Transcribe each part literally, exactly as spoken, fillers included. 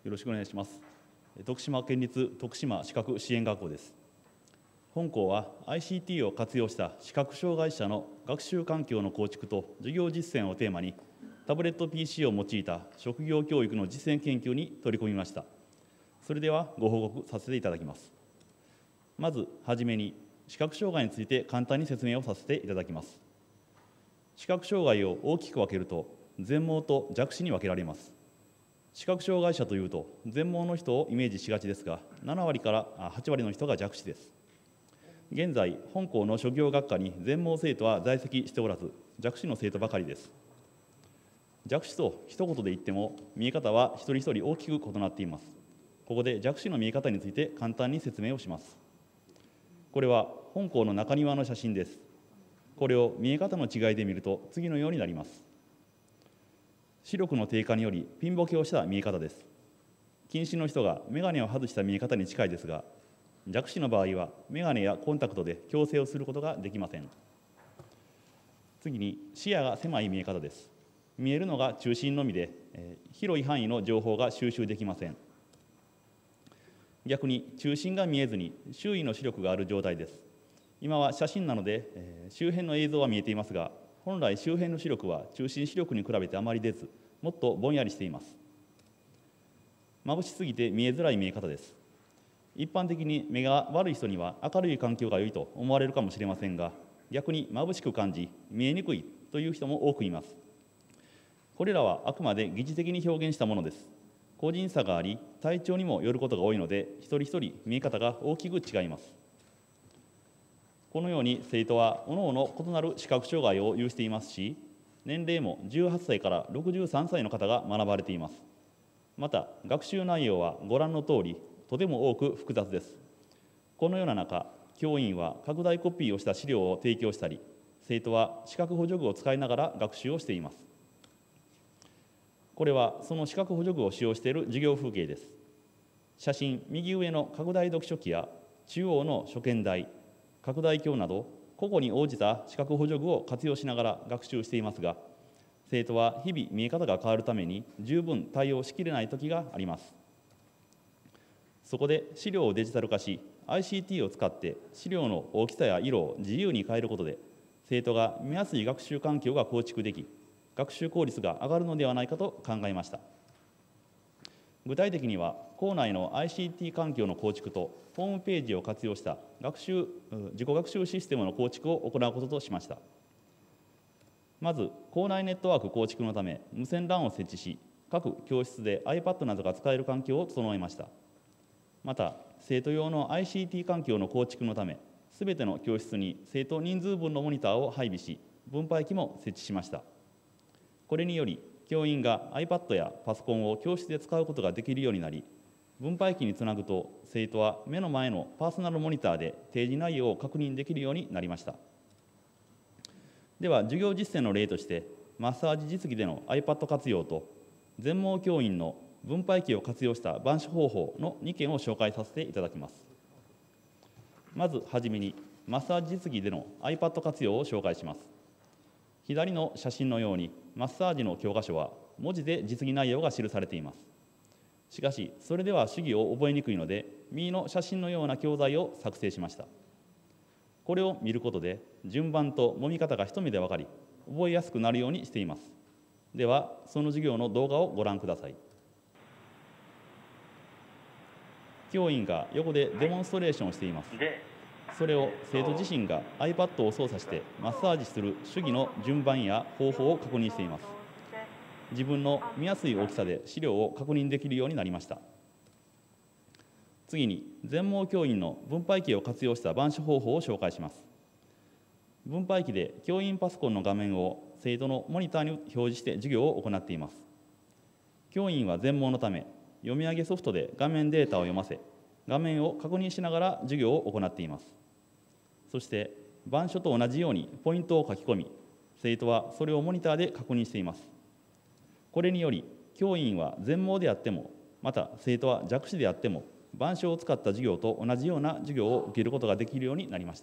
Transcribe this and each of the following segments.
よろしくお願いします。徳島県立徳島視覚支援学校です。本校は アイシーティー を活用した視覚障害者の学習環境の構築と授業実践をテーマに、タブレット ピーシー を用いた職業教育の実践研究に取り組みました。それではご報告させていただきます。まずはじめに、視覚障害について簡単に説明をさせていただきます。視覚障害を大きく分けると、全盲と弱視に分けられます。視覚障害者というと、全盲の人をイメージしがちですが、ななわりからはちわりの人が弱視です。現在、本校の職業学科に全盲生徒は在籍しておらず、弱視の生徒ばかりです。弱視と一言で言っても、見え方は一人一人大きく異なっています。ここで弱視の見え方について簡単に説明をします。これは本校の中庭の写真です。これを見え方の違いで見ると、次のようになります。視力の低下によりピンボケをした見え方です。近視の人が眼鏡を外した見え方に近いですが、弱視の場合は眼鏡やコンタクトで矯正をすることができません。次に、視野が狭い見え方です。見えるのが中心のみで、えー、広い範囲の情報が収集できません。逆に中心が見えずに周囲の視力がある状態です。今は写真なので、えー、周辺の映像は見えていますが、本来周辺の視力は中心視力に比べてあまり出ず、もっとぼんやりしています。眩しすぎて見えづらい見え方です。一般的に目が悪い人には明るい環境が良いと思われるかもしれませんが、逆に眩しく感じ見えにくいという人も多くいます。これらはあくまで疑似的に表現したものです。個人差があり、体調にもよることが多いので、一人一人見え方が大きく違います。このように生徒は各々異なる視覚障害を有していますし、年齢もじゅうはっさいからろくじゅうさんさいの方が学ばれています。また、学習内容はご覧の通り、とても多く複雑です。このような中、教員は拡大コピーをした資料を提供したり、生徒は視覚補助具を使いながら学習をしています。これはその視覚補助具を使用している授業風景です。写真右上の拡大読書器や中央の所見台、拡大鏡など、個々に応じた視覚補助具を活用しながら学習していますが、生徒は日々見え方が変わるために十分対応しきれない時があります。そこで資料をデジタル化し、アイシーティー を使って資料の大きさや色を自由に変えることで、生徒が見やすい学習環境が構築でき、学習効率が上がるのではないかと考えました。具体的には、校内の アイシーティー 環境の構築と、ホームページを活用した学習自己学習システムの構築を行うこととしました。まず、校内ネットワーク構築のため、無線 ラン を設置し、各教室で iPad などが使える環境を整えました。また、生徒用の アイシーティー 環境の構築のため、すべての教室に生徒人数分のモニターを配備し、分配機も設置しました。これにより、教員が iPad やパソコンを教室で使うことができるようになり、分配機につなぐと、生徒は目の前のパーソナルモニターで提示内容を確認できるようになりました。では、授業実践の例として、マッサージ実技での iPad 活用と、全盲教員の分配機を活用した板書方法のにけんを紹介させていただきます。まずはじめに、マッサージ実技での iPad 活用を紹介します。左の写真のように、マッサージの教科書は文字で実技内容が記されています。しかし、それでは手技を覚えにくいので、右の写真のような教材を作成しました。これを見ることで、順番と揉み方が一目で分かり、覚えやすくなるようにしています。では、その授業の動画をご覧ください。教員が横でデモンストレーションをしています。それを生徒自身が iPad を操作してマッサージする手技の順番や方法を確認しています。自分の見やすい大きさで資料を確認できるようになりました。次に、全盲教員の分配機を活用した板書方法を紹介します。分配機で教員パソコンの画面を生徒のモニターに表示して授業を行っています。教員は全盲のため、読み上げソフトで画面データを読ませ、画面を確認しながら授業を行っています。そして、板書と同じようにポイントを書き込み、生徒はそれをモニターで確認しています。これにより、教員は全盲であっても、また生徒は弱視であっても、板書を使った授業と同じような授業を受けることができるようになりました。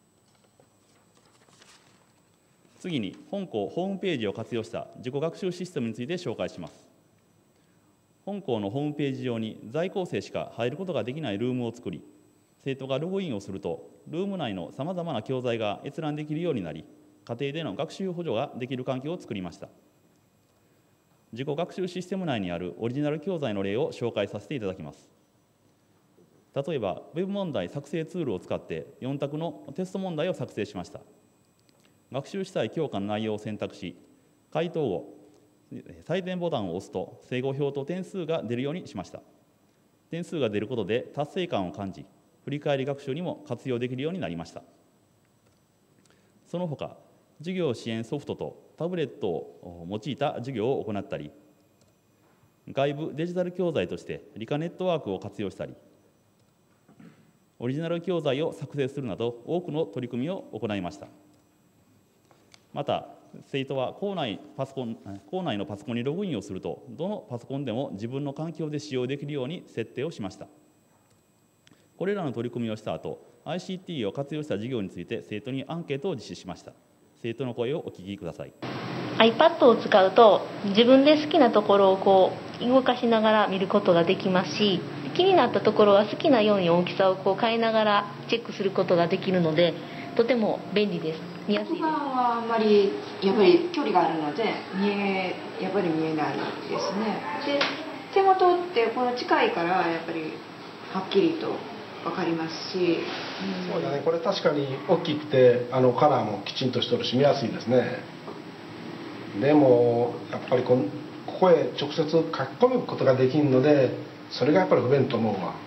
次に、本校ホームページを活用した自己学習システムについて紹介します。 本校のホームページ上に在校生しか入ることができないルームを作り、生徒がログインをすると、ルーム内のさまざまな教材が閲覧できるようになり、家庭での学習補助ができる環境を作りました。自己学習システム内にあるオリジナル教材の例を紹介させていただきます。例えば、ウェブ問題作成ツールを使ってよん択のテスト問題を作成しました。学習したい教科の内容を選択し、回答後、採点ボタンを押すと正誤表と点数が出るようにしました。点数が出ることで達成感を感じ、振り返り学習にも活用できるようになりました。その他、授業支援ソフトとタブレットを用いた授業を行ったり、外部デジタル教材として理科ネットワークを活用したり、オリジナル教材を作成するなど多くの取り組みを行いました。また、生徒は校内パソコン、校内のパソコンにログインをすると、どのパソコンでも自分の環境で使用できるように設定をしました。これらの取り組みをした後、アイシーティー を活用した授業について生徒にアンケートを実施しました。生徒の声をお聞きください。 iPad を使うと自分で好きなところをこう動かしながら見ることができますし、気になったところは好きなように大きさをこう変えながらチェックすることができるので、とても便利です。見やすいです。 黒板はあんまりやっぱり距離があるので見えやっぱり見えないですね。で手元ってこの近いからやっぱりはっきりと分かりますし、 うん、そうだね、これ確かに大きくてあのカラーもきちんとしてるし見やすいですね。でもやっぱりこここへ直接書き込むことができるので、それがやっぱり不便と思うわ。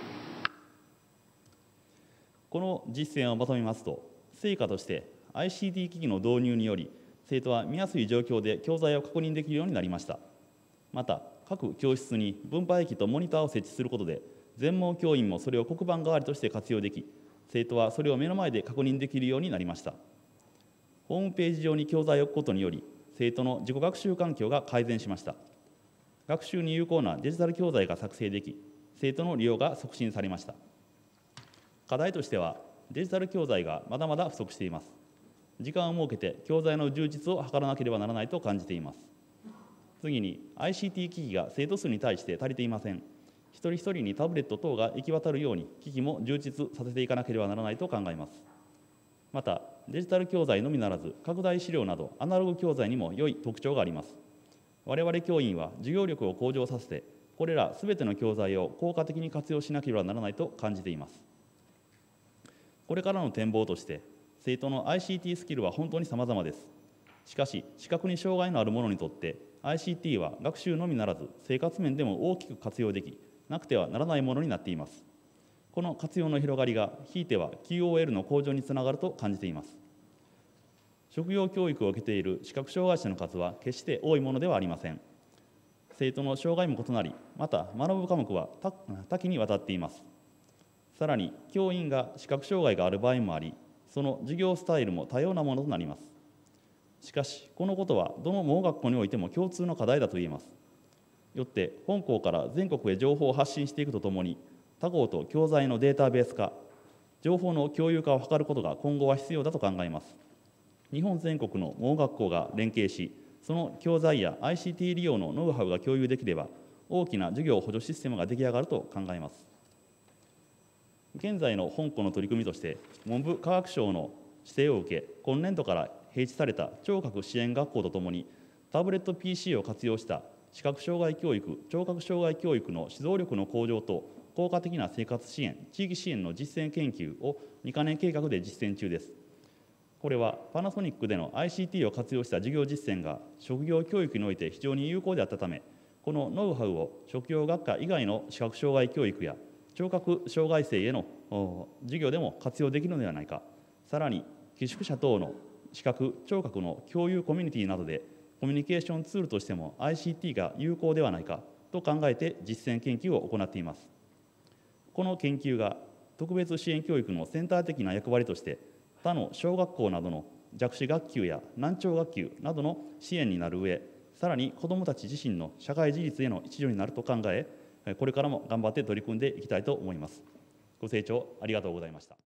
この実践をまとめますと、成果として アイシーティー 機器の導入により生徒は見やすい状況で教材を確認できるようになりました。また、各教室に分配機とモニターを設置することで全盲教員もそれを黒板代わりとして活用でき、生徒はそれを目の前で確認できるようになりました。ホームページ上に教材を置くことにより、生徒の自己学習環境が改善しました。学習に有効なデジタル教材が作成でき、生徒の利用が促進されました。課題としては、デジタル教材がまだまだ不足しています。時間を設けて教材の充実を図らなければならないと感じています。次に、アイシーティー 機器が生徒数に対して足りていません。一人一人にタブレット等が行き渡るように機器も充実させていかなければならないと考えます。また、デジタル教材のみならず拡大資料などアナログ教材にも良い特徴があります。我々教員は授業力を向上させて、これらすべての教材を効果的に活用しなければならないと感じています。これからの展望として、生徒の アイシーティー スキルは本当に様々です。しかし、視覚に障害のある者にとって アイシーティー は学習のみならず生活面でも大きく活用でき、なくてはならないものになっています。この活用の広がりが、ひいては キューオーエル の向上につながると感じています。職業教育を受けている視覚障害者の数は決して多いものではありません。生徒の障害も異なり、また学ぶ科目は多岐にわたっています。さらに、教員が視覚障害がある場合もあり、その授業スタイルも多様なものとなります。しかし、このことはどの盲学校においても共通の課題だと言えます。よって、本校から全国へ情報を発信していくとともに、他校と教材のデータベース化、情報の共有化を図ることが今後は必要だと考えます。日本全国の盲学校が連携し、その教材や アイシーティー 利用のノウハウが共有できれば、大きな授業補助システムが出来上がると考えます。現在の本校の取り組みとして、文部科学省の指定を受け、今年度から併設された聴覚支援学校とともに、タブレット ピーシー を活用した視覚障害教育、聴覚障害教育の指導力の向上と効果的な生活支援、地域支援の実践研究をにかねん計画で実践中です。これはパナソニックでの アイシーティー を活用した授業実践が職業教育において非常に有効であったため、このノウハウを職業学科以外の視覚障害教育や聴覚障害生への授業でも活用できるのではないか、さらに寄宿舎等の視覚・聴覚の共有コミュニティなどでコミュニケーションツールとしても アイシーティー が有効ではないかと考えて実践研究を行っています。この研究が特別支援教育のセンター的な役割として他の小学校などの弱視学級や難聴学級などの支援になる上、さらに子どもたち自身の社会自立への一助になると考え、これからも頑張って取り組んでいきたいと思います。ご清聴ありがとうございました。